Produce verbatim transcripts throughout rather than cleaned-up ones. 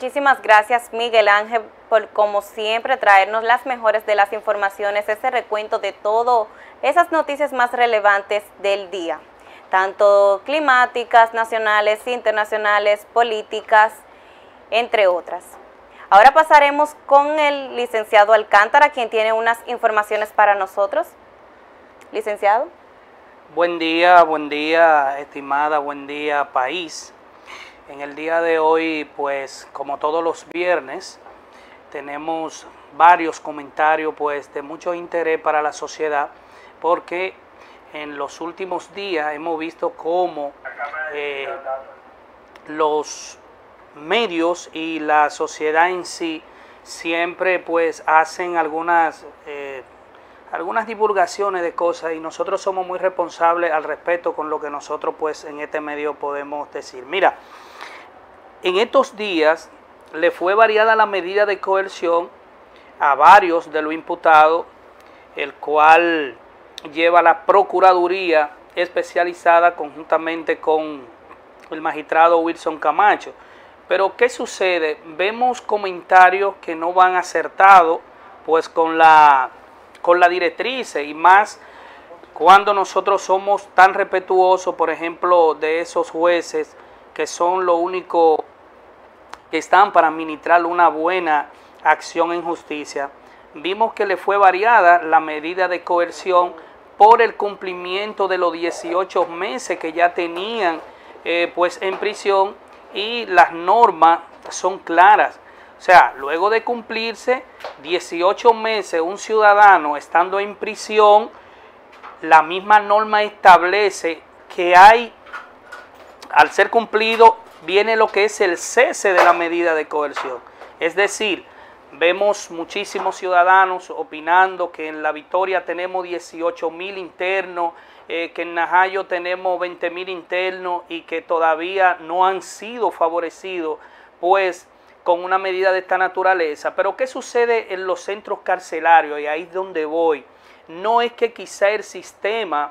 Muchísimas gracias, Miguel Ángel, por como siempre traernos las mejores de las informaciones, ese recuento de todo, esas noticias más relevantes del día, tanto climáticas, nacionales, internacionales, políticas, entre otras. Ahora pasaremos con el licenciado Alcántara, quien tiene unas informaciones para nosotros. Licenciado. Buen día, buen día, estimada, buen día, país. En el día de hoy, pues, como todos los viernes, tenemos varios comentarios, pues, de mucho interés para la sociedad, porque en los últimos días hemos visto cómo eh, los medios y la sociedad en sí siempre, pues, hacen algunas eh, algunas divulgaciones de cosas y nosotros somos muy responsables al respecto con lo que nosotros, pues, en este medio podemos decir. Mira, en estos días le fue variada la medida de coerción a varios de los imputados, el cual lleva la Procuraduría especializada conjuntamente con el magistrado Wilson Camacho. Pero ¿qué sucede? Vemos comentarios que no van acertados, pues, con la, con la directriz, y más cuando nosotros somos tan respetuosos, por ejemplo, de esos jueces que son lo único que están para administrar una buena acción en justicia. Vimos que le fue variada la medida de coerción por el cumplimiento de los dieciocho meses que ya tenían eh, pues en prisión, y las normas son claras. O sea, luego de cumplirse dieciocho meses un ciudadano estando en prisión, la misma norma establece que hay, al ser cumplido, viene lo que es el cese de la medida de coerción. Es decir, vemos muchísimos ciudadanos opinando que en La Victoria tenemos dieciocho mil internos, eh, que en Najayo tenemos veinte mil internos y que todavía no han sido favorecidos, pues, con una medida de esta naturaleza. Pero ¿qué sucede en los centros carcelarios? Y ahí es donde voy. No es que quizá el sistema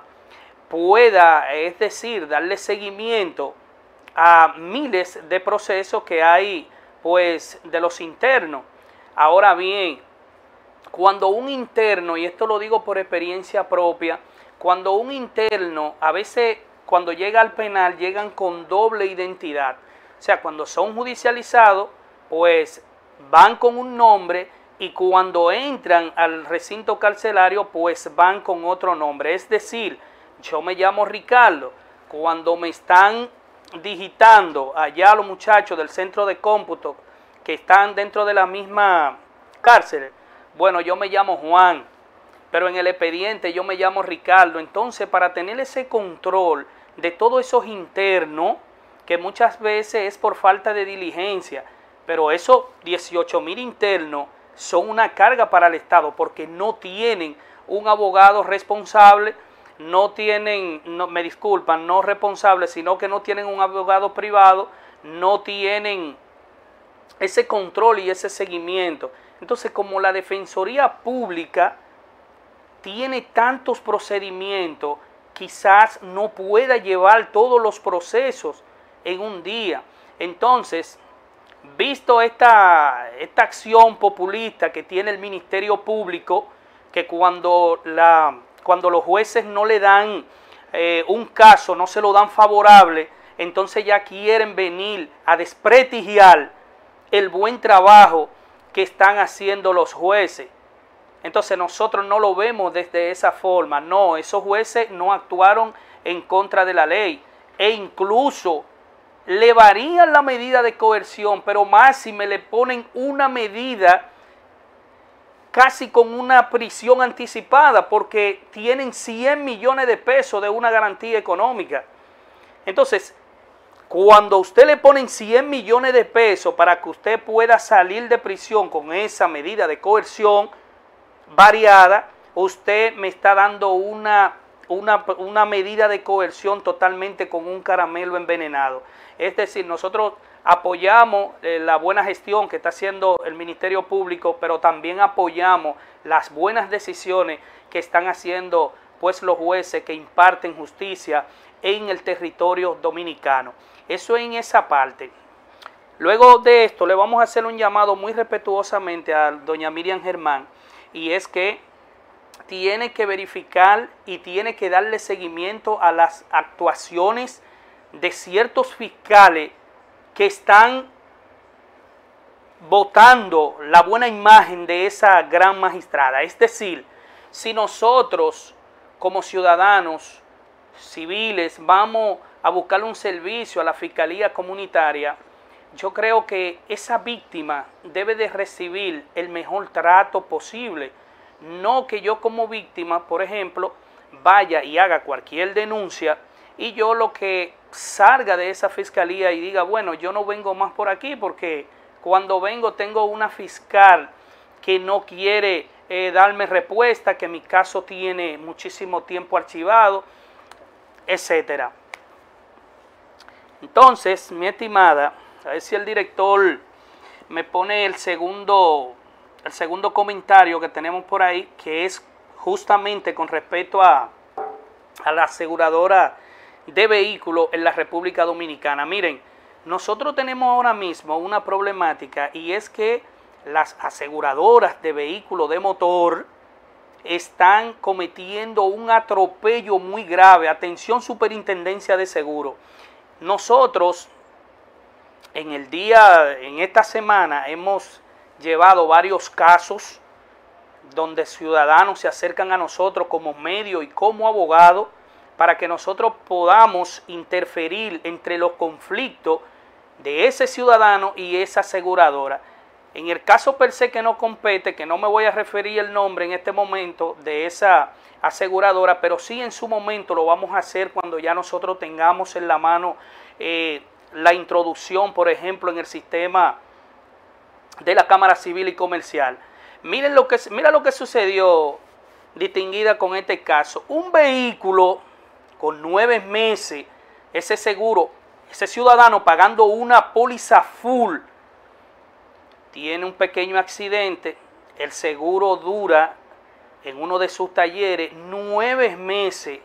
pueda, es decir, darle seguimiento a miles de procesos que hay, pues, de los internos. Ahora bien, cuando un interno, y esto lo digo por experiencia propia, cuando un interno, a veces cuando llega al penal, llegan con doble identidad. O sea, cuando son judicializados, pues van con un nombre, y cuando entran al recinto carcelario, pues van con otro nombre. Es decir, yo me llamo Ricardo, cuando me están digitando allá los muchachos del centro de cómputo que están dentro de la misma cárcel, bueno, yo me llamo Juan, pero en el expediente yo me llamo Ricardo. Entonces, para tener ese control de todos esos internos, que muchas veces es por falta de diligencia, pero esos dieciocho mil internos son una carga para el Estado, porque no tienen un abogado responsable, no tienen, no, me disculpan, no responsable, sino que no tienen un abogado privado, no tienen ese control y ese seguimiento. Entonces, como la Defensoría Pública tiene tantos procedimientos, quizás no pueda llevar todos los procesos en un día. Entonces, visto esta, esta acción populista que tiene el Ministerio Público, que cuando la... cuando los jueces no le dan eh, un caso, no se lo dan favorable, entonces ya quieren venir a desprestigiar el buen trabajo que están haciendo los jueces. Entonces nosotros no lo vemos desde esa forma. No, esos jueces no actuaron en contra de la ley, e incluso le varían la medida de coerción, pero más si me le ponen una medida casi con una prisión anticipada, porque tienen cien millones de pesos de una garantía económica. Entonces, cuando usted le ponen cien millones de pesos para que usted pueda salir de prisión con esa medida de coerción variada, usted me está dando una, una, una medida de coerción totalmente con un caramelo envenenado. Es decir, nosotros apoyamos eh, la buena gestión que está haciendo el Ministerio Público, pero también apoyamos las buenas decisiones que están haciendo, pues, los jueces que imparten justicia en el territorio dominicano. Eso en esa parte. Luego de esto le vamos a hacer un llamado muy respetuosamente a doña Miriam Germán, y es que tiene que verificar y tiene que darle seguimiento a las actuaciones de ciertos fiscales que están botando la buena imagen de esa gran magistrada. Es decir, si nosotros como ciudadanos civiles vamos a buscar un servicio a la Fiscalía Comunitaria, yo creo que esa víctima debe de recibir el mejor trato posible. No que yo como víctima, por ejemplo, vaya y haga cualquier denuncia y yo lo que salga de esa fiscalía y diga, bueno, yo no vengo más por aquí porque cuando vengo tengo una fiscal que no quiere eh, darme respuesta, que mi caso tiene muchísimo tiempo archivado, etcétera. Entonces, mi estimada, a ver si el director me pone el segundo, el segundo comentario que tenemos por ahí, que es justamente con respecto a, a la aseguradora de vehículos en la República Dominicana. Miren, nosotros tenemos ahora mismo una problemática, y es que las aseguradoras de vehículos de motor están cometiendo un atropello muy grave. Atención, Superintendencia de Seguro. Nosotros en el día, en esta semana, hemos llevado varios casos donde ciudadanos se acercan a nosotros como medio y como abogado para que nosotros podamos interferir entre los conflictos de ese ciudadano y esa aseguradora. En el caso per se que no compete, que no me voy a referir el nombre en este momento de esa aseguradora, pero sí en su momento lo vamos a hacer cuando ya nosotros tengamos en la mano eh, la introducción, por ejemplo, en el sistema de la Cámara Civil y Comercial. Miren lo que, mira lo que sucedió, distinguida, con este caso. Un vehículo con nueve meses, ese seguro, ese ciudadano pagando una póliza full, tiene un pequeño accidente, el seguro dura en uno de sus talleres nueve meses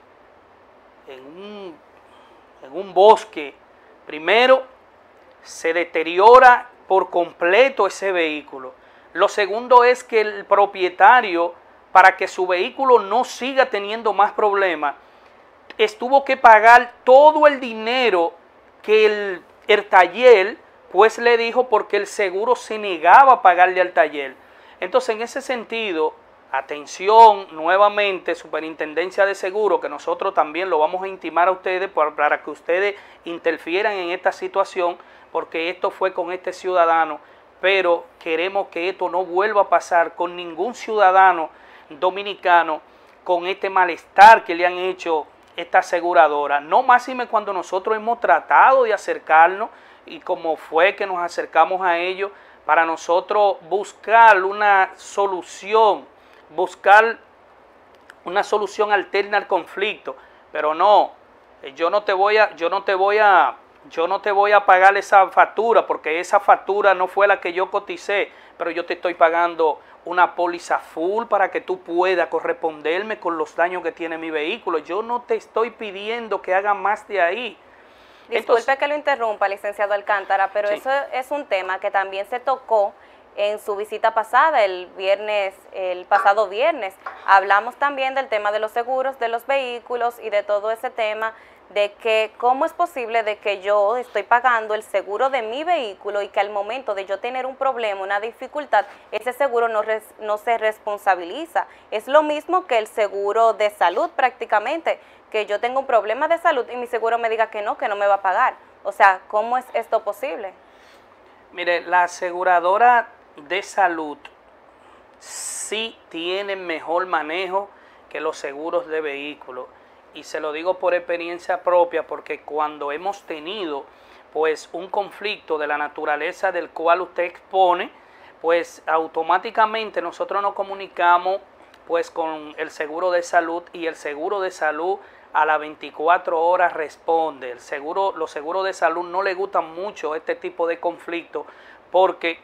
en un, en un bosque. Primero, se deteriora por completo ese vehículo. Lo segundo es que el propietario, para que su vehículo no siga teniendo más problemas, estuvo que pagar todo el dinero que el, el taller pues le dijo, porque el seguro se negaba a pagarle al taller. Entonces, en ese sentido, atención nuevamente, Superintendencia de Seguro, que nosotros también lo vamos a intimar a ustedes para, para que ustedes interfieran en esta situación, porque esto fue con este ciudadano, pero queremos que esto no vuelva a pasar con ningún ciudadano dominicano, con este malestar que le han hecho esta aseguradora. No máxime cuando nosotros hemos tratado de acercarnos, y como fue que nos acercamos a ellos para nosotros buscar una solución, buscar una solución alterna al conflicto, pero no, yo no te voy a, yo no te voy a, yo no te voy a pagar esa factura, porque esa factura no fue la que yo coticé, pero yo te estoy pagando una póliza full para que tú puedas corresponderme con los daños que tiene mi vehículo. Yo no te estoy pidiendo que haga más de ahí. Disculpe Entonces, que lo interrumpa, licenciado Alcántara, pero sí. eso es un tema que también se tocó en su visita pasada, el viernes, el pasado viernes. Hablamos también del tema de los seguros de los vehículos y de todo ese tema de que cómo es posible de que yo estoy pagando el seguro de mi vehículo y que al momento de yo tener un problema, una dificultad, ese seguro no, res, no se responsabiliza. Es lo mismo que el seguro de salud prácticamente, que yo tengo un problema de salud y mi seguro me diga que no, que no me va a pagar. O sea, ¿cómo es esto posible? Mire, la aseguradora de salud sí tiene mejor manejo que los seguros de vehículos. Y se lo digo por experiencia propia, porque cuando hemos tenido pues un conflicto de la naturaleza del cual usted expone, pues automáticamente nosotros nos comunicamos pues con el seguro de salud, y el seguro de salud a las veinticuatro horas responde. El seguro, los seguros de salud no le gustan mucho este tipo de conflicto, porque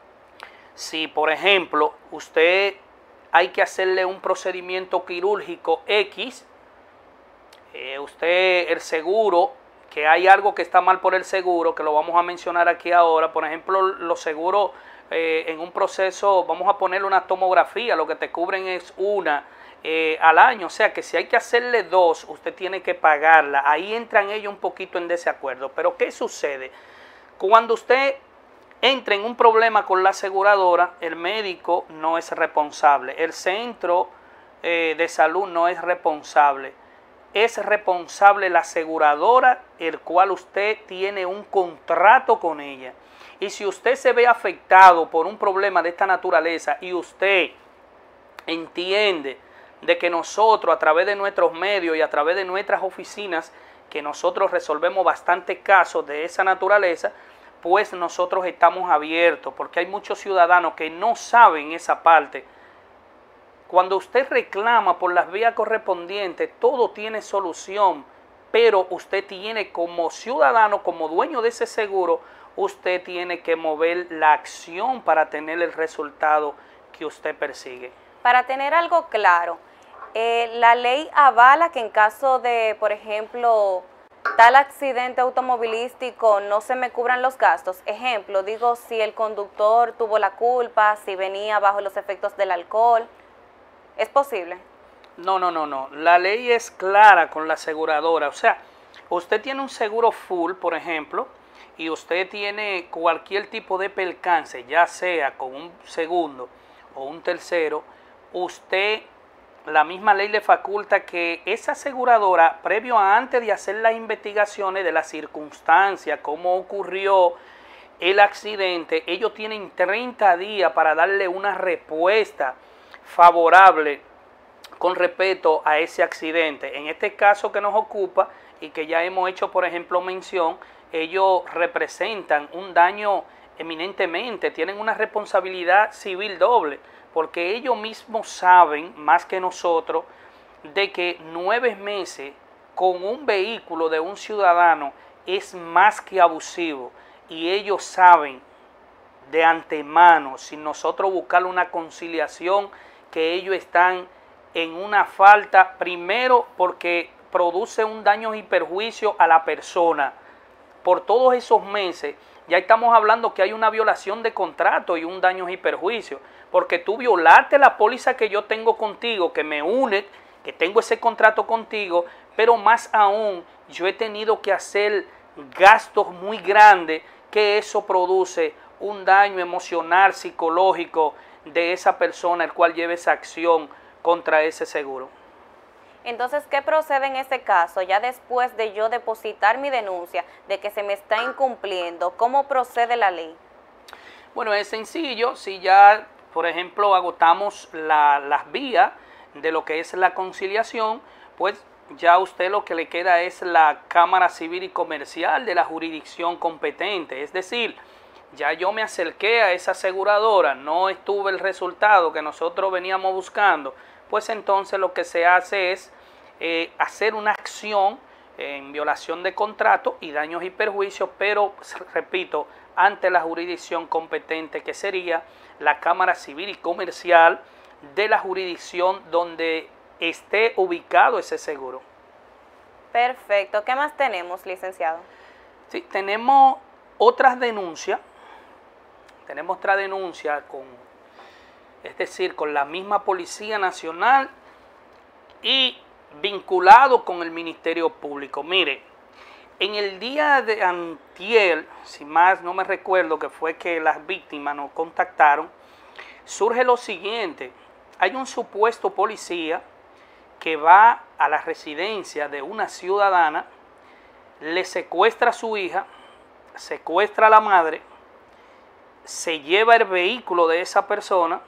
si por ejemplo usted hay que hacerle un procedimiento quirúrgico X, Eh, usted, el seguro que hay algo que está mal por el seguro, que lo vamos a mencionar aquí ahora. Por ejemplo, los seguros eh, en un proceso, vamos a ponerle una tomografía, lo que te cubren es una eh, al año. O sea que si hay que hacerle dos, usted tiene que pagarla. Ahí entran ellos un poquito en desacuerdo. Pero ¿qué sucede? Cuando usted entra en un problema con la aseguradora, el médico no es responsable, el centro eh, de salud no es responsable. Es responsable la aseguradora, el cual usted tiene un contrato con ella. Y si usted se ve afectado por un problema de esta naturaleza y usted entiende de que nosotros a través de nuestros medios y a través de nuestras oficinas, que nosotros resolvemos bastantes casos de esa naturaleza, pues nosotros estamos abiertos, porque hay muchos ciudadanos que no saben esa parte. Cuando usted reclama por las vías correspondientes, todo tiene solución, pero usted tiene como ciudadano, como dueño de ese seguro, usted tiene que mover la acción para tener el resultado que usted persigue. Para tener algo claro, eh, la ley avala que en caso de, por ejemplo, tal accidente automovilístico no se me cubran los gastos. Ejemplo, digo, si el conductor tuvo la culpa, si venía bajo los efectos del alcohol, ¿es posible? No, no, no, no. La ley es clara con la aseguradora. O sea, usted tiene un seguro full, por ejemplo, y usted tiene cualquier tipo de percance, ya sea con un segundo o un tercero, usted, la misma ley le faculta que esa aseguradora, previo a antes de hacer las investigaciones de las circunstancias, cómo ocurrió el accidente, ellos tienen treinta días para darle una respuesta favorable con respecto a ese accidente. En este caso que nos ocupa y que ya hemos hecho, por ejemplo, mención, ellos representan un daño eminentemente, tienen una responsabilidad civil doble, porque ellos mismos saben, más que nosotros, de que nueve meses con un vehículo de un ciudadano es más que abusivo, y ellos saben de antemano, sin nosotros buscar una conciliación, que ellos están en una falta, primero porque produce un daño y perjuicio a la persona. Por todos esos meses, ya estamos hablando que hay una violación de contrato y un daño y perjuicio, porque tú violaste la póliza que yo tengo contigo, que me une, que tengo ese contrato contigo, pero más aún, yo he tenido que hacer gastos muy grandes, que eso produce un daño emocional, psicológico de esa persona, el cual lleve esa acción contra ese seguro. Entonces, ¿qué procede en este caso? Ya después de yo depositar mi denuncia de que se me está incumpliendo, ¿cómo procede la ley? Bueno, es sencillo. Si ya, por ejemplo, agotamos la, las vías de lo que es la conciliación, pues ya a usted lo que le queda es la Cámara Civil y Comercial de la jurisdicción competente. Es decir, ya yo me acerqué a esa aseguradora, no estuve el resultado que nosotros veníamos buscando, pues entonces lo que se hace es eh, hacer una acción en violación de contrato y daños y perjuicios, pero repito, ante la jurisdicción competente, que sería la Cámara Civil y Comercial de la jurisdicción donde esté ubicado ese seguro. Perfecto. ¿Qué más tenemos, licenciado? Sí, tenemos otras denuncias. Tenemos otra denuncia con, es decir, con la misma Policía Nacional y vinculado con el Ministerio Público. Mire, en el día de antier, si más no me recuerdo, que fue que las víctimas nos contactaron, surge lo siguiente. Hay un supuesto policía que va a la residencia de una ciudadana, le secuestra a su hija, secuestra a la madre, se lleva el vehículo de esa persona,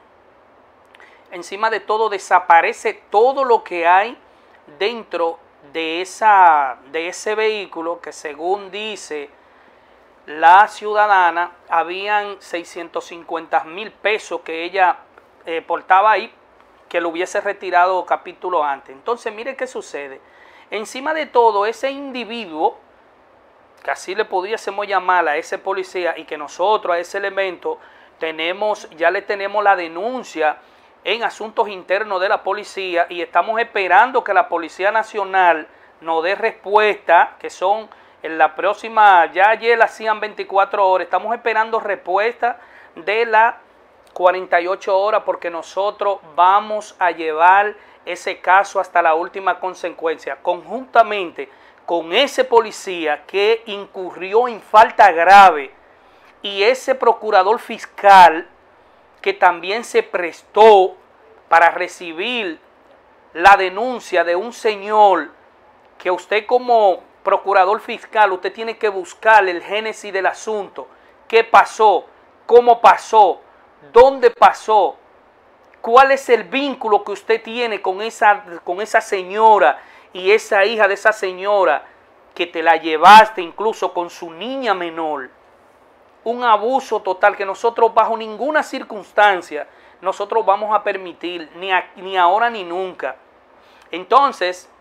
encima de todo desaparece todo lo que hay dentro de, esa, de ese vehículo, que según dice la ciudadana, habían seiscientos cincuenta mil pesos que ella eh, portaba ahí, que lo hubiese retirado capítulo antes. Entonces, mire qué sucede. Encima de todo, ese individuo, que así le pudiésemos llamar a ese policía, y que nosotros a ese elemento tenemos, ya le tenemos la denuncia en asuntos internos de la policía, y estamos esperando que la Policía Nacional nos dé respuesta, que son en la próxima, ya ayer hacían veinticuatro horas, estamos esperando respuesta de las cuarenta y ocho horas porque nosotros vamos a llevar ese caso hasta la última consecuencia, conjuntamente con ese policía que incurrió en falta grave y ese procurador fiscal que también se prestó para recibir la denuncia de un señor que usted como procurador fiscal, usted tiene que buscar el génesis del asunto, qué pasó, cómo pasó, dónde pasó, cuál es el vínculo que usted tiene con esa, con esa señora y esa hija de esa señora que te la llevaste incluso con su niña menor. Un abuso total que nosotros bajo ninguna circunstancia nosotros vamos a permitir, ni, a, ni ahora ni nunca. Entonces,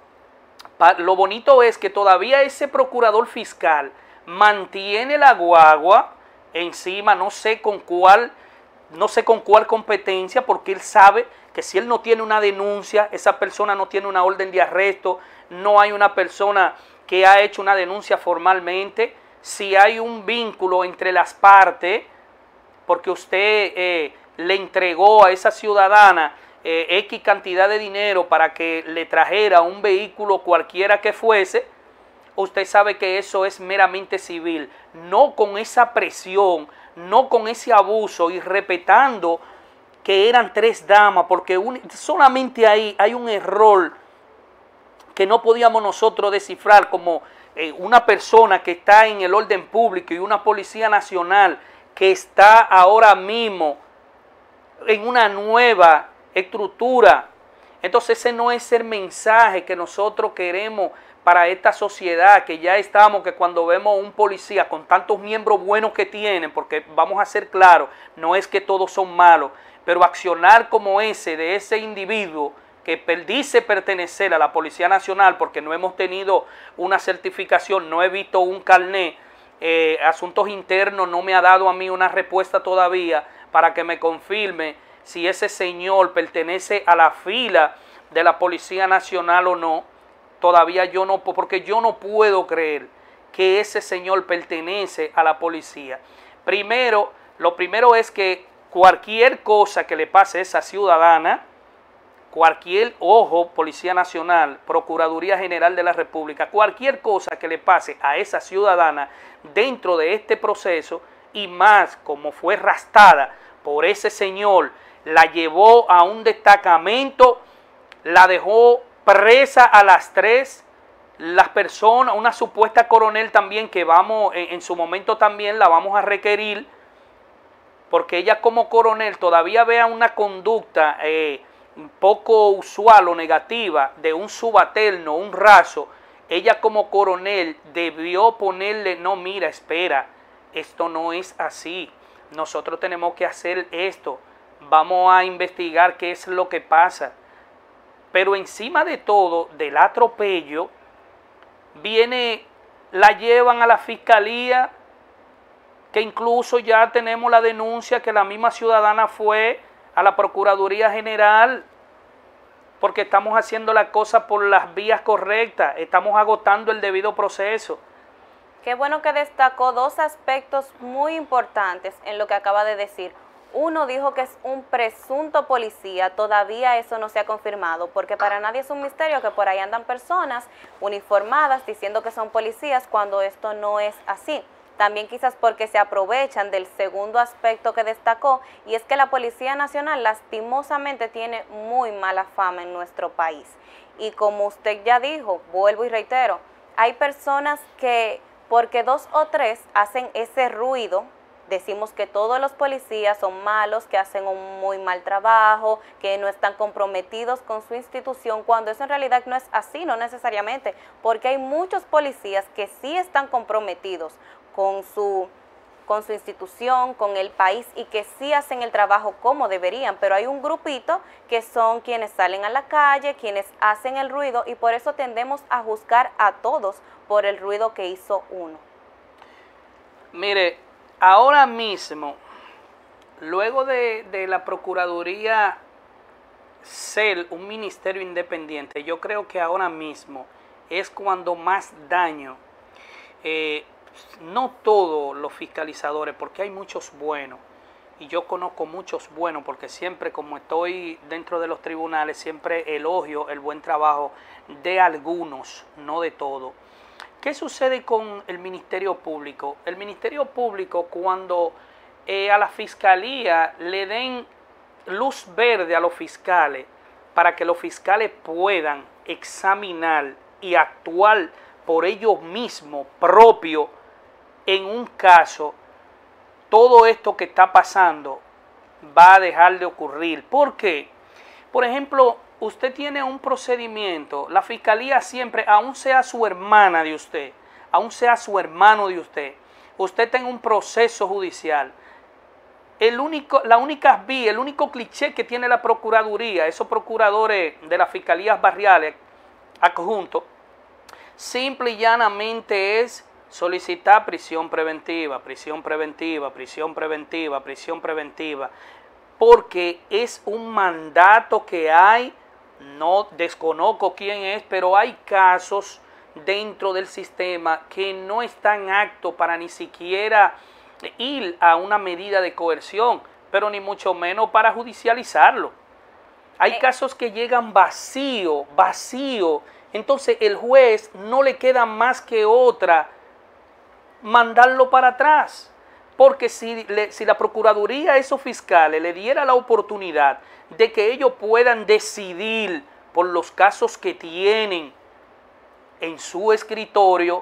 lo bonito es que todavía ese procurador fiscal mantiene la guagua encima, no sé con cuál, no sé con cuál competencia, porque él sabe que si él no tiene una denuncia, esa persona no tiene una orden de arresto, no hay una persona que ha hecho una denuncia formalmente, si hay un vínculo entre las partes, porque usted eh, le entregó a esa ciudadana eh, X cantidad de dinero para que le trajera un vehículo cualquiera que fuese, usted sabe que eso es meramente civil, no con esa presión, no con ese abuso y respetando que eran tres damas, porque un, solamente ahí hay un error que no podíamos nosotros descifrar como eh, una persona que está en el orden público y una policía nacional que está ahora mismo en una nueva estructura. Entonces ese no es el mensaje que nosotros queremos para esta sociedad, que ya estamos, que cuando vemos un policía con tantos miembros buenos que tienen, porque vamos a ser claros, no es que todos son malos, pero accionar como ese de ese individuo que dice pertenecer a la Policía Nacional, porque no hemos tenido una certificación, no he visto un carnet, eh, Asuntos Internos no me ha dado a mí una respuesta todavía para que me confirme si ese señor pertenece a la fila de la Policía Nacional o no. Todavía yo no, porque yo no puedo creer que ese señor pertenece a la policía. Primero, lo primero es que cualquier cosa que le pase a esa ciudadana, cualquier, ojo, Policía Nacional, Procuraduría General de la República, cualquier cosa que le pase a esa ciudadana dentro de este proceso, y más como fue arrestada por ese señor, la llevó a un destacamento, la dejó presa a las tres, las personas, una supuesta coronel también que vamos, en, en su momento también la vamos a requerir, porque ella como coronel todavía vea una conducta eh, poco usual o negativa de un subalterno, un raso, ella como coronel debió ponerle, no, mira, espera, esto no es así, nosotros tenemos que hacer esto, vamos a investigar qué es lo que pasa. Pero encima de todo, del atropello, viene, la llevan a la fiscalía, que incluso ya tenemos la denuncia que la misma ciudadana fue a la Procuraduría General, porque estamos haciendo la cosa por las vías correctas, estamos agotando el debido proceso. Qué bueno que destacó dos aspectos muy importantes en lo que acaba de decir. Uno dijo que es un presunto policía, todavía eso no se ha confirmado, porque para nadie es un misterio que por ahí andan personas uniformadas diciendo que son policías cuando esto no es así. También quizás porque se aprovechan del segundo aspecto que destacó, y es que la Policía Nacional lastimosamente tiene muy mala fama en nuestro país. Y como usted ya dijo, vuelvo y reitero, hay personas que porque dos o tres hacen ese ruido, decimos que todos los policías son malos, que hacen un muy mal trabajo, que no están comprometidos con su institución, cuando eso en realidad no es así, no necesariamente, porque hay muchos policías que sí están comprometidos con su, con su institución, con el país, y que sí hacen el trabajo como deberían, pero hay un grupito que son quienes salen a la calle, quienes hacen el ruido, y por eso tendemos a juzgar a todos por el ruido que hizo uno. Mire, ahora mismo, luego de, de la Procuraduría ser un ministerio independiente, yo creo que ahora mismo es cuando más daño eh, no todos los fiscalizadores, porque hay muchos buenos, y yo conozco muchos buenos, porque siempre como estoy dentro de los tribunales, siempre elogio el buen trabajo de algunos, no de todos. ¿Qué sucede con el Ministerio Público? El Ministerio Público, cuando eh, a la Fiscalía le den luz verde a los fiscales para que los fiscales puedan examinar y actuar por ellos mismos, propio, en un caso, todo esto que está pasando va a dejar de ocurrir. ¿Por qué? Por ejemplo, usted tiene un procedimiento, la fiscalía siempre, aun sea su hermana de usted, aun sea su hermano de usted, usted tenga un proceso judicial, el único, la única vía, el único cliché que tiene la Procuraduría, esos procuradores de las fiscalías barriales adjuntos, simple y llanamente es solicitar prisión preventiva, prisión preventiva, prisión preventiva, prisión preventiva, porque es un mandato que hay, no desconozco quién es, pero hay casos dentro del sistema que no están aptos para ni siquiera ir a una medida de coerción, pero ni mucho menos para judicializarlo. Hay eh. casos que llegan vacío, vacío, entonces el juez no le queda más que otra mandarlo para atrás, porque si, le, si la Procuraduría a esos fiscales le diera la oportunidad de que ellos puedan decidir por los casos que tienen en su escritorio,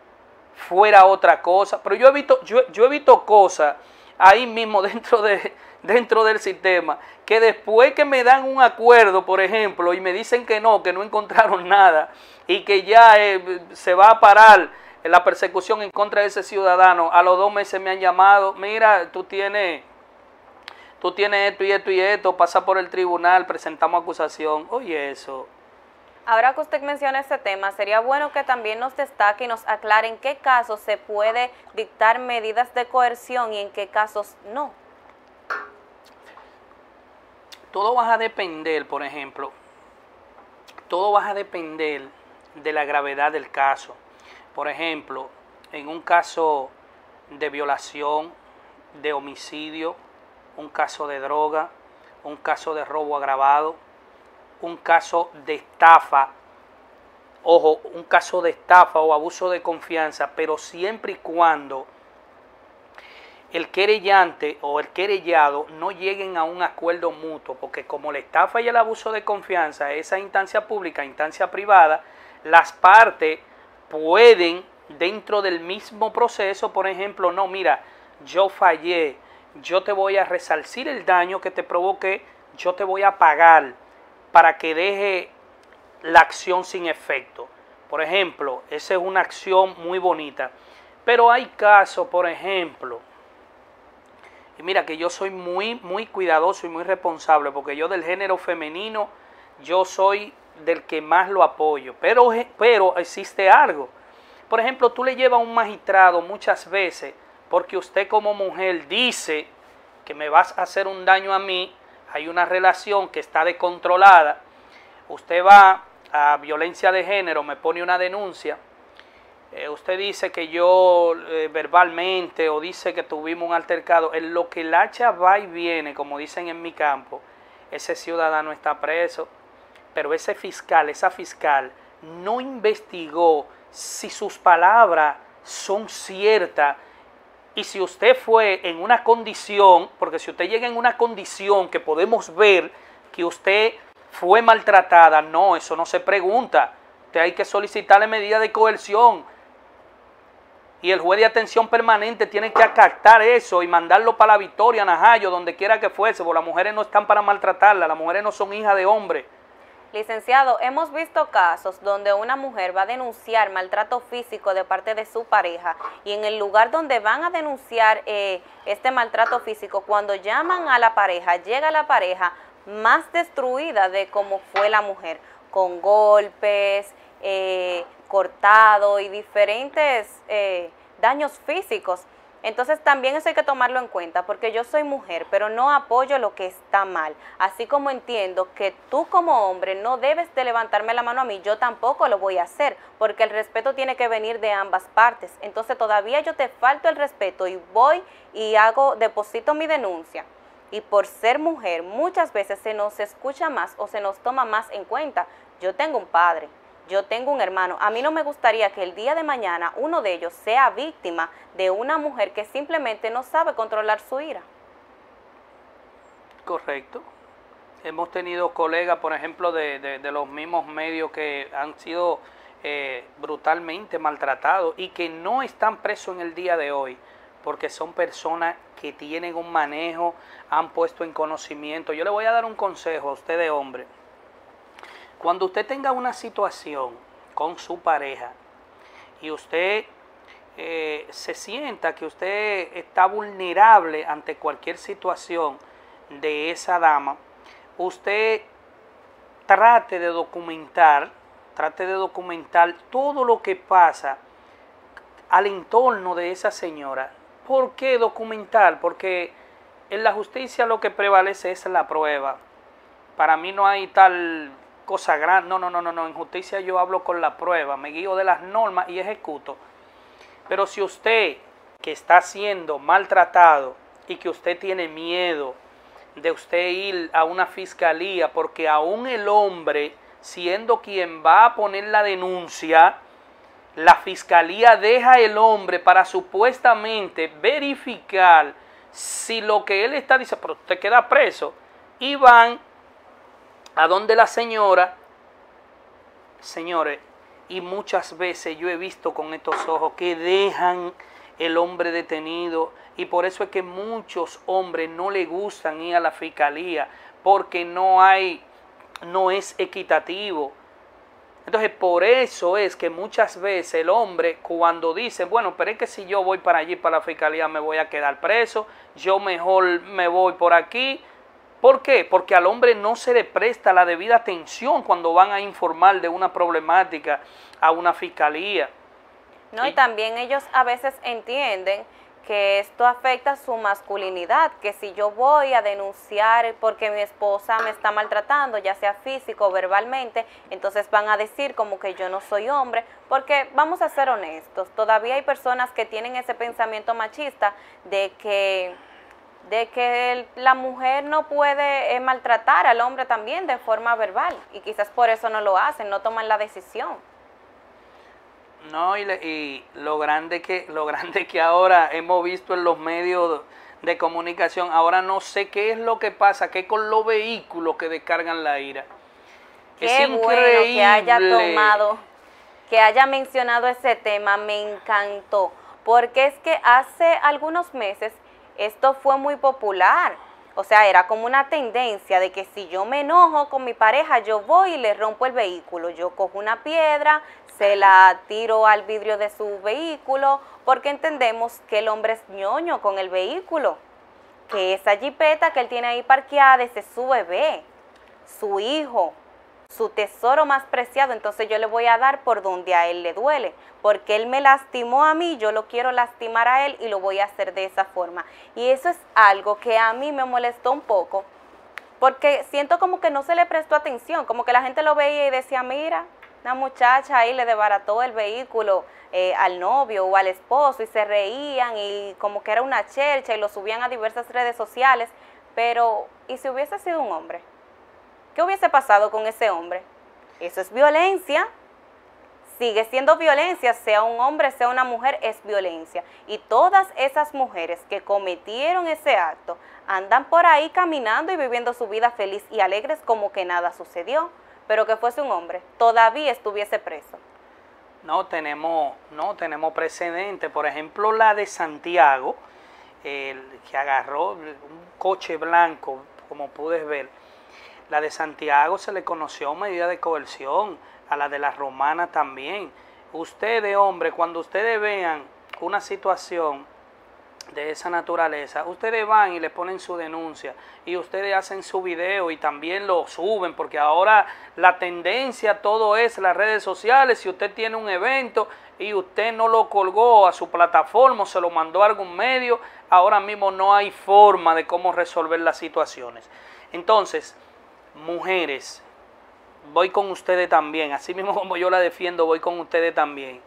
fuera otra cosa. Pero yo he visto, yo, yo he visto cosas ahí mismo dentro, de, dentro del sistema, que después que me dan un acuerdo, por ejemplo, y me dicen que no, que no encontraron nada, y que ya eh, se va a parar la persecución en contra de ese ciudadano, a los dos meses me han llamado, mira, tú tienes, tú tienes esto y esto y esto, pasa por el tribunal, presentamos acusación. Oye, eso. Ahora que usted menciona ese tema, sería bueno que también nos destaque y nos aclare en qué casos se puede dictar medidas de coerción y en qué casos no. Todo va a depender, por ejemplo, todo va a depender de la gravedad del caso. Por ejemplo, en un caso de violación, de homicidio, un caso de droga, un caso de robo agravado, un caso de estafa, ojo, un caso de estafa o abuso de confianza, pero siempre y cuando el querellante o el querellado no lleguen a un acuerdo mutuo, porque como la estafa y el abuso de confianza, esa instancia pública, instancia privada, las partes pueden dentro del mismo proceso, por ejemplo, no, mira, yo fallé, yo te voy a resarcir el daño que te provoqué, yo te voy a pagar para que deje la acción sin efecto. Por ejemplo, esa es una acción muy bonita. Pero hay casos, por ejemplo, y mira que yo soy muy, muy cuidadoso y muy responsable, porque yo del género femenino, yo soy del que más lo apoyo, pero, pero existe algo. Por ejemplo, tú le llevas a un magistrado muchas veces porque usted como mujer dice que me vas a hacer un daño a mí, hay una relación que está descontrolada, usted va a violencia de género, me pone una denuncia, eh, usted dice que yo eh, verbalmente o dice que tuvimos un altercado, en lo que el hacha va y viene, como dicen en mi campo, ese ciudadano está preso. Pero ese fiscal, esa fiscal, no investigó si sus palabras son ciertas y si usted fue en una condición, porque si usted llega en una condición que podemos ver que usted fue maltratada, no, eso no se pregunta. Usted hay que solicitarle medida de coerción y el juez de atención permanente tiene que acatar eso y mandarlo para la Victoria, Najayo, donde quiera que fuese, porque las mujeres no están para maltratarla, las mujeres no son hijas de hombres. Licenciado, hemos visto casos donde una mujer va a denunciar maltrato físico de parte de su pareja y en el lugar donde van a denunciar eh, este maltrato físico, cuando llaman a la pareja, llega la pareja más destruida de cómo fue la mujer, con golpes, eh, cortado y diferentes eh, daños físicos. Entonces también eso hay que tomarlo en cuenta, porque yo soy mujer, pero no apoyo lo que está mal. Así como entiendo que tú como hombre no debes de levantarme la mano a mí, yo tampoco lo voy a hacer, porque el respeto tiene que venir de ambas partes. Entonces todavía yo te falto el respeto y voy y hago, deposito mi denuncia. Y por ser mujer muchas veces se nos escucha más o se nos toma más en cuenta. Yo tengo un padre. Yo tengo un hermano. A mí no me gustaría que el día de mañana uno de ellos sea víctima de una mujer que simplemente no sabe controlar su ira. Correcto. Hemos tenido colegas, por ejemplo, de, de, de los mismos medios que han sido eh, brutalmente maltratados y que no están presos en el día de hoy, porque son personas que tienen un manejo, han puesto en conocimiento. Yo le voy a dar un consejo a usted de hombre. Cuando usted tenga una situación con su pareja y usted eh, se sienta que usted está vulnerable ante cualquier situación de esa dama, usted trate de documentar, trate de documentar todo lo que pasa al entorno de esa señora. ¿Por qué documentar? Porque en la justicia lo que prevalece es la prueba. Para mí no hay tal cosa grande, no, no, no, no, no, en justicia yo hablo con la prueba, me guío de las normas y ejecuto. Pero si usted que está siendo maltratado y que usted tiene miedo de usted ir a una fiscalía, porque aún el hombre, siendo quien va a poner la denuncia, la fiscalía deja al hombre para supuestamente verificar si lo que él está diciendo, pero usted queda preso, y van a donde la señora, señores, y muchas veces yo he visto con estos ojos que dejan el hombre detenido, y por eso es que muchos hombres no le gustan ir a la fiscalía, porque no hay, no es equitativo. Entonces por eso es que muchas veces el hombre cuando dice, bueno, pero es que si yo voy para allí, para la fiscalía, me voy a quedar preso, yo mejor me voy por aquí. ¿Por qué? Porque al hombre no se le presta la debida atención cuando van a informar de una problemática a una fiscalía. No, y también ellos a veces entienden que esto afecta su masculinidad, que si yo voy a denunciar porque mi esposa me está maltratando, ya sea físico o verbalmente, entonces van a decir como que yo no soy hombre, porque vamos a ser honestos, todavía hay personas que tienen ese pensamiento machista de que de que el, la mujer no puede eh, maltratar al hombre también de forma verbal, y quizás por eso no lo hacen, no toman la decisión. No, y, le, y lo grande que lo grande que ahora hemos visto en los medios de comunicación, ahora no sé qué es lo que pasa, que con los vehículos que descargan la ira. Qué es bueno increíble que haya tomado, que haya mencionado ese tema, me encantó, porque es que hace algunos meses esto fue muy popular. O sea, era como una tendencia de que si yo me enojo con mi pareja, yo voy y le rompo el vehículo. Yo cojo una piedra, se la tiro al vidrio de su vehículo, porque entendemos que el hombre es ñoño con el vehículo. Que esa jipeta que él tiene ahí parqueada, ese es su bebé, su hijo, su tesoro más preciado. Entonces yo le voy a dar por donde a él le duele, porque él me lastimó a mí, yo lo quiero lastimar a él y lo voy a hacer de esa forma. Y eso es algo que a mí me molestó un poco, porque siento como que no se le prestó atención, como que la gente lo veía y decía, mira, una muchacha ahí le desbarató el vehículo eh, al novio o al esposo, y se reían y como que era una chercha y lo subían a diversas redes sociales. Pero, ¿y si hubiese sido un hombre? ¿Qué hubiese pasado con ese hombre? Eso es violencia, sigue siendo violencia, sea un hombre, sea una mujer, es violencia. Y todas esas mujeres que cometieron ese acto andan por ahí caminando y viviendo su vida feliz y alegres como que nada sucedió, pero que fuese un hombre, todavía estuviese preso. No tenemos, no tenemos precedentes. Por ejemplo, la de Santiago, el que agarró un coche blanco, como puedes ver. La de Santiago se le conoció medida de coerción, a la de la Romana también. Ustedes, hombre, cuando ustedes vean una situación de esa naturaleza, ustedes van y le ponen su denuncia y ustedes hacen su video y también lo suben, porque ahora la tendencia todo es las redes sociales. Si usted tiene un evento y usted no lo colgó a su plataforma o se lo mandó a algún medio, ahora mismo no hay forma de cómo resolver las situaciones. Entonces, mujeres, voy con ustedes también, así mismo como yo la defiendo, voy con ustedes también.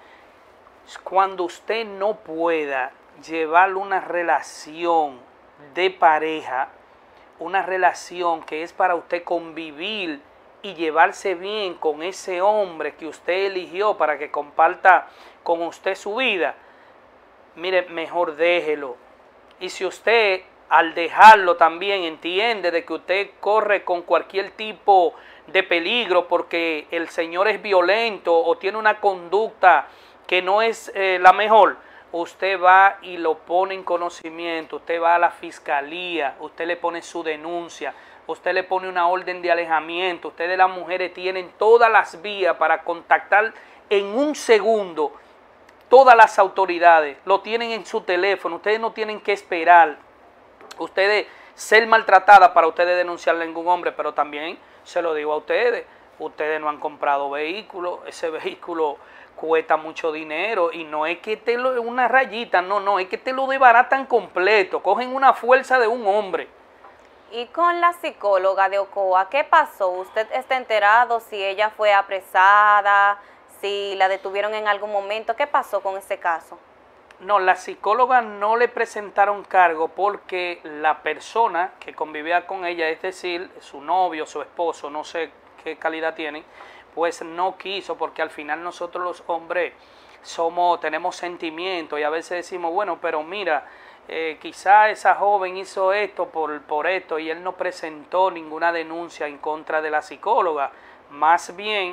Cuando usted no pueda llevar una relación de pareja, una relación que es para usted convivir y llevarse bien con ese hombre que usted eligió para que comparta con usted su vida, mire, mejor déjelo. Y si usted al dejarlo también entiende de que usted corre con cualquier tipo de peligro porque el señor es violento o tiene una conducta que no es eh, la mejor, usted va y lo pone en conocimiento, usted va a la fiscalía, usted le pone su denuncia, usted le pone una orden de alejamiento. Ustedes las mujeres tienen todas las vías para contactar en un segundo todas las autoridades, lo tienen en su teléfono, ustedes no tienen que esperar, ustedes ser maltratadas para ustedes denunciarle a ningún hombre. Pero también se lo digo a ustedes, ustedes no han comprado vehículo, ese vehículo cuesta mucho dinero y no es que te lo, una rayita, no, no, es que te lo desbaratan completo, cogen una fuerza de un hombre. Y con la psicóloga de Ocoa, ¿qué pasó? ¿Usted está enterado si ella fue apresada, si la detuvieron en algún momento? ¿Qué pasó con ese caso? No, la psicóloga no le presentaron cargo porque la persona que convivía con ella, es decir, su novio, su esposo, no sé qué calidad tienen, pues no quiso, porque al final nosotros los hombres somos, tenemos sentimientos y a veces decimos, bueno, pero mira, eh, quizá esa joven hizo esto por, por esto, y él no presentó ninguna denuncia en contra de la psicóloga. Más bien,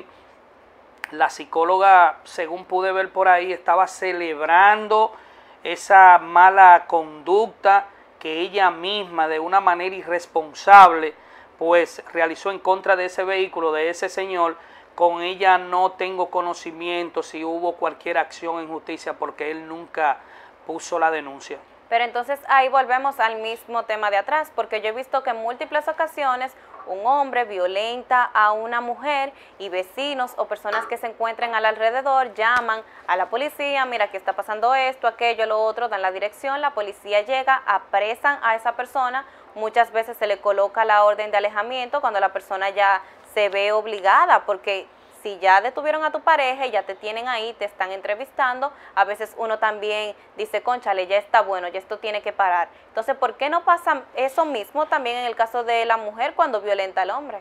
la psicóloga, según pude ver por ahí, estaba celebrando esa mala conducta que ella misma, de una manera irresponsable, pues realizó en contra de ese vehículo, de ese señor. Con ella no tengo conocimiento si hubo cualquier acción en justicia porque él nunca puso la denuncia. Pero entonces ahí volvemos al mismo tema de atrás, porque yo he visto que en múltiples ocasiones un hombre violenta a una mujer y vecinos o personas que se encuentren al alrededor llaman a la policía, mira que está pasando esto, aquello, lo otro, dan la dirección, la policía llega, apresan a esa persona, muchas veces se le coloca la orden de alejamiento cuando la persona ya se ve obligada, porque si ya detuvieron a tu pareja y ya te tienen ahí, te están entrevistando, a veces uno también dice, cónchale, ya está bueno, ya esto tiene que parar. Entonces, ¿por qué no pasa eso mismo también en el caso de la mujer cuando violenta al hombre?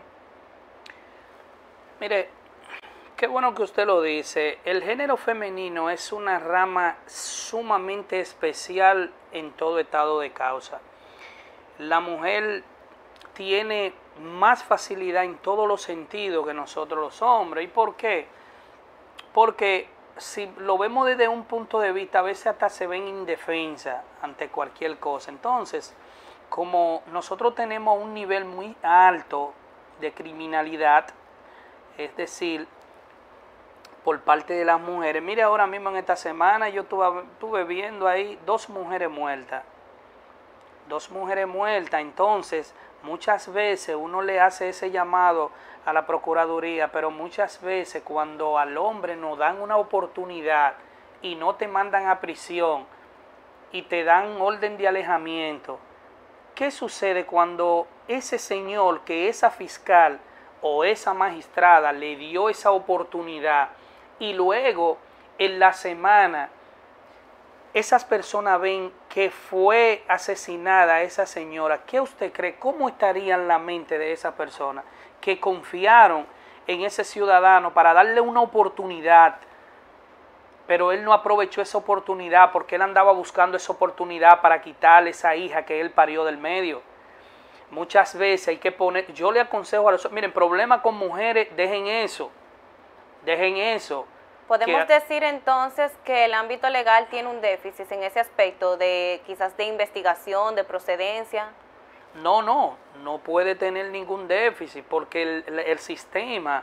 Mire, qué bueno que usted lo dice. El género femenino es una rama sumamente especial en todo estado de causa. La mujer tiene más facilidad en todos los sentidos que nosotros los hombres. ¿Y por qué? Porque si lo vemos desde un punto de vista, a veces hasta se ven indefensas ante cualquier cosa. Entonces, como nosotros tenemos un nivel muy alto de criminalidad, es decir, por parte de las mujeres. Mire, ahora mismo en esta semana yo estuve, estuve viendo ahí dos mujeres muertas. Dos mujeres muertas. Entonces, muchas veces uno le hace ese llamado a la Procuraduría, pero muchas veces cuando al hombre nos dan una oportunidad y no te mandan a prisión y te dan orden de alejamiento, ¿qué sucede cuando ese señor, que esa fiscal o esa magistrada le dio esa oportunidad y luego en la semana esas personas ven que fue asesinada esa señora? ¿Qué usted cree? ¿Cómo estaría en la mente de esa persona que confiaron en ese ciudadano para darle una oportunidad? Pero él no aprovechó esa oportunidad porque él andaba buscando esa oportunidad para quitarle esa hija que él parió del medio. Muchas veces hay que poner, yo le aconsejo a los, miren, problemas con mujeres, dejen eso, dejen eso. ¿Podemos que, decir entonces que el ámbito legal tiene un déficit en ese aspecto de quizás de investigación, de procedencia? No, no, no puede tener ningún déficit porque el, el sistema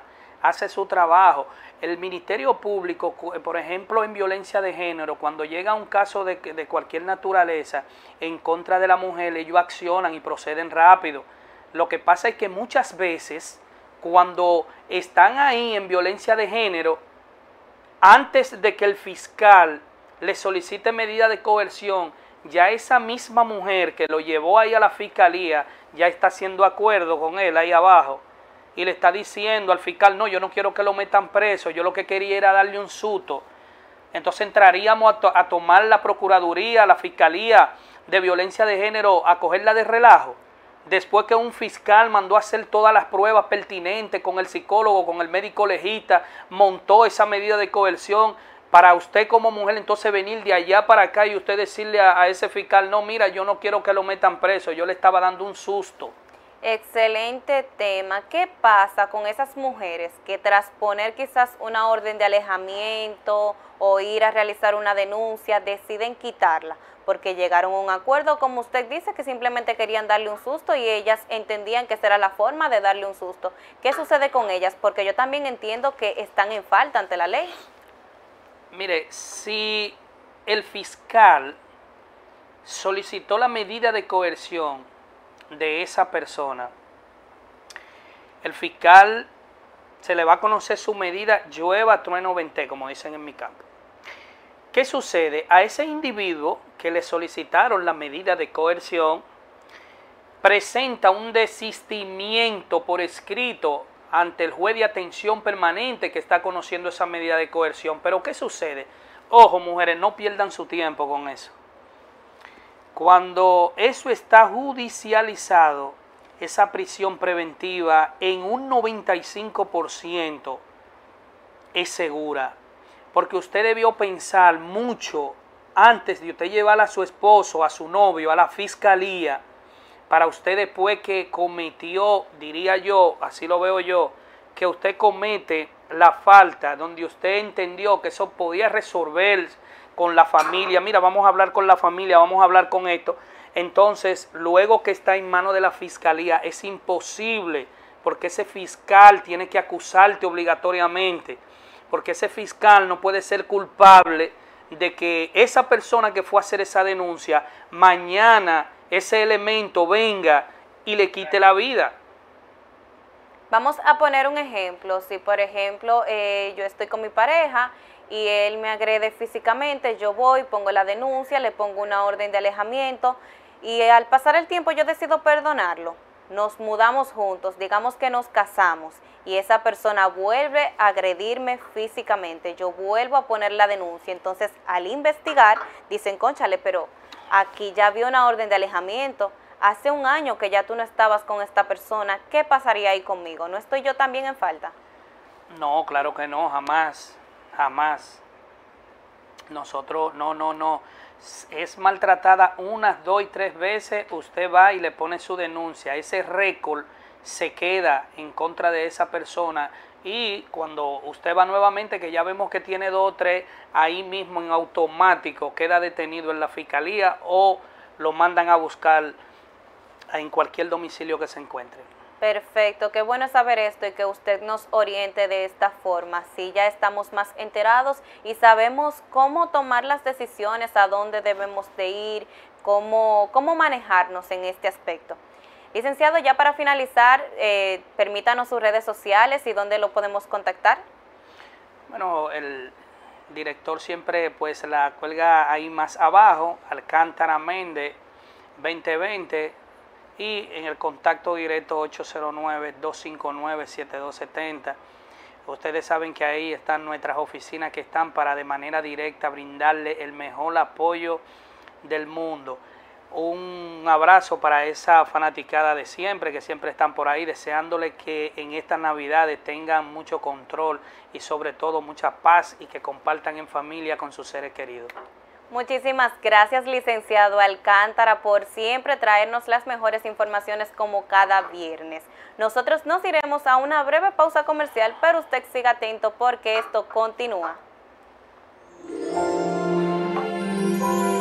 hace su trabajo. El Ministerio Público, por ejemplo, en violencia de género, cuando llega un caso de, de cualquier naturaleza en contra de la mujer, ellos accionan y proceden rápido. Lo que pasa es que muchas veces, cuando están ahí en violencia de género, antes de que el fiscal le solicite medida de coerción, ya esa misma mujer que lo llevó ahí a la fiscalía, ya está haciendo acuerdo con él ahí abajo, y le está diciendo al fiscal, no, yo no quiero que lo metan preso, yo lo que quería era darle un susto. Entonces entraríamos a, to a tomar la Procuraduría, la Fiscalía de Violencia de Género, a cogerla de relajo. Después que un fiscal mandó a hacer todas las pruebas pertinentes con el psicólogo, con el médico legista, montó esa medida de coerción, para usted como mujer entonces venir de allá para acá y usted decirle a, a ese fiscal, no, mira, yo no quiero que lo metan preso, yo le estaba dando un susto. Excelente tema. ¿Qué pasa con esas mujeres que tras poner quizás una orden de alejamiento o ir a realizar una denuncia deciden quitarla? Porque llegaron a un acuerdo, como usted dice, que simplemente querían darle un susto y ellas entendían que esa era la forma de darle un susto. ¿Qué sucede con ellas? Porque yo también entiendo que están en falta ante la ley. Mire, si el fiscal solicitó la medida de coerción de esa persona, el fiscal se le va a conocer su medida, llueva, trueno, vente, como dicen en mi campo. ¿Qué sucede? A ese individuo que le solicitaron la medida de coerción presenta un desistimiento por escrito ante el juez de atención permanente que está conociendo esa medida de coerción. Pero ¿qué sucede? Ojo, mujeres, no pierdan su tiempo con eso. Cuando eso está judicializado, esa prisión preventiva en un noventa y cinco por ciento es segura. Porque usted debió pensar mucho antes de usted llevar a su esposo, a su novio, a la fiscalía, para usted después que cometió, diría yo, así lo veo yo, que usted comete la falta, donde usted entendió que eso podía resolver con la familia, mira, vamos a hablar con la familia, vamos a hablar con esto. Entonces, luego que está en manos de la fiscalía, es imposible, porque ese fiscal tiene que acusarte obligatoriamente, porque ese fiscal no puede ser culpable de que esa persona que fue a hacer esa denuncia, mañana ese elemento venga y le quite la vida. Vamos a poner un ejemplo. Si por ejemplo eh, yo estoy con mi pareja y él me agrede físicamente, yo voy, pongo la denuncia, le pongo una orden de alejamiento y al pasar el tiempo yo decido perdonarlo. Nos mudamos juntos, digamos que nos casamos y esa persona vuelve a agredirme físicamente, yo vuelvo a poner la denuncia. Entonces al investigar dicen, cónchale, pero aquí ya había una orden de alejamiento, hace un año que ya tú no estabas con esta persona, ¿qué pasaría ahí conmigo? ¿No estoy yo también en falta? No, claro que no, jamás, jamás. Nosotros, no, no, no. Es maltratada unas, dos y tres veces, usted va y le pone su denuncia. Ese récord se queda en contra de esa persona y cuando usted va nuevamente, que ya vemos que tiene dos o tres, ahí mismo en automático queda detenido en la fiscalía o lo mandan a buscar en cualquier domicilio que se encuentre. Perfecto, qué bueno saber esto y que usted nos oriente de esta forma. Así ya estamos más enterados y sabemos cómo tomar las decisiones, a dónde debemos de ir, cómo, cómo manejarnos en este aspecto. Licenciado, ya para finalizar, eh, permítanos sus redes sociales y dónde lo podemos contactar. Bueno, el director siempre pues la cuelga ahí más abajo, Alcántara Méndez veinte veinte, y en el contacto directo ocho cero nueve, dos cinco nueve, siete dos siete cero. Ustedes saben que ahí están nuestras oficinas que están para de manera directa brindarle el mejor apoyo del mundo. Un abrazo para esa fanaticada de siempre, que siempre están por ahí, deseándole que en estas navidades tengan mucho control y sobre todo mucha paz y que compartan en familia con sus seres queridos. Muchísimas gracias, licenciado Alcántara, por siempre traernos las mejores informaciones como cada viernes. Nosotros nos iremos a una breve pausa comercial, pero usted siga atento porque esto continúa.